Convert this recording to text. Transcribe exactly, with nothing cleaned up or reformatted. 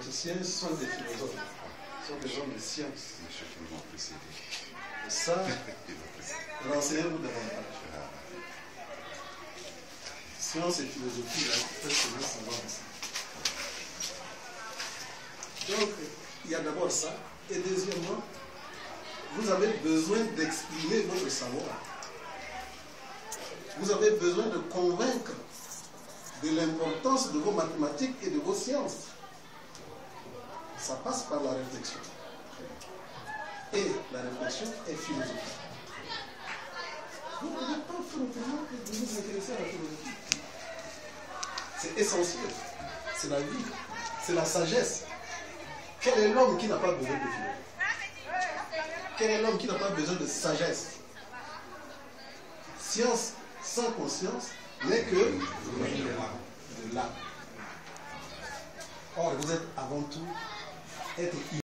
mathématiciens sont des philosophes, sont des gens de science. Et ça, renseignez-vous davantage. Science et philosophie, là, presque ne savoir ça. Donc, il y a d'abord ça. Et deuxièmement, vous avez besoin d'exprimer votre savoir. Vous avez besoin de convaincre de l'importance de vos mathématiques et de vos sciences. Ça passe par la réflexion. Et la réflexion est philosophique. Vous ne pouvez pas faire autrement que de vous intéresser à la philosophie. C'est essentiel. C'est la vie. C'est la sagesse. Quel est l'homme qui n'a pas besoin de philosophie? Quel est l'homme qui n'a pas besoin de sagesse? Science sans conscience n'est que de l'âme. Or, vous êtes avant tout être